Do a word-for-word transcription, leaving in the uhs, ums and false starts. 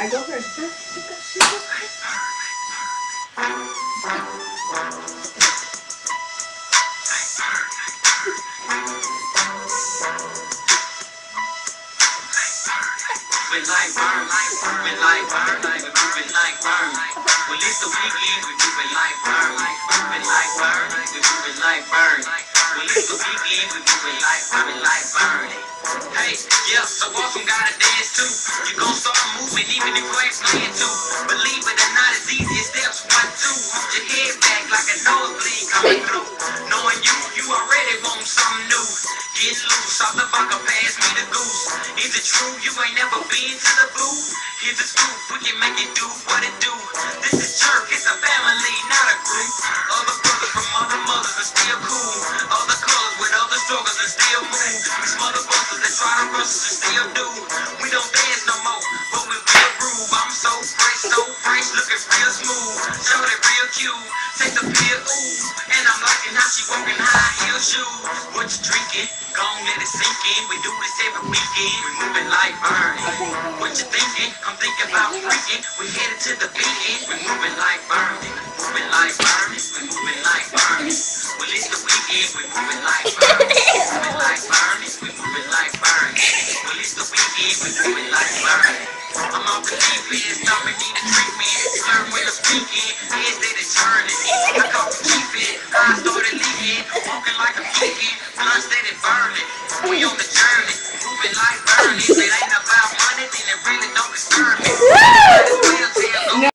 I go first. We like Bern, we like Bern, we moving like Bern. Well, it's the weekend, we moving like Bern. We like Bern, we moving like Bern. Well, it's the weekend, we moving like Bern, like Bern. Hey, yeah, so awesome, gotta dance too. You gon' start moving even if you ain't playing to. Believe it or not, it's easy as steps one, two. Hold your head back like a nosebleed coming through. Knowing you, you already want something new. Get loose, off the bunker, pass me the goose. Is it true you ain't never been to the booth? Here's the scoop, we can make it do what it do. This is church, it's a family, not a group. Other brothers from other mothers are still cool. Other colors with other struggles and still move. These mother busters that try to rush us and still do. We don't dance no more, but we will groove. I'm so fresh, so fresh, looking real smooth. Show that real cute, take the pill, ooh. And I'm liking how she walking high heel shoes. What you drinking? Gon' let it sink in. We do this every weekend. We moving like Bern. What you thinking? I'm thinking about freaking. We headed to the beacon. We moving like Bern. Moving like Bern. We moving like Bern. Well, it's the weekend. We moving like Bern. Moving like Bern. We moving like Bern. Well, it's the weekend. We moving like Bern. I'm off the deep end, stopping, need a treatment. Slur when I'm speaking, heads that is turning. I caught the keep it, eyes started leaking. Walking like a beacon, blood steady burning. We on the journey, moving like burning. If it ain't about money, then it really don't disturb me.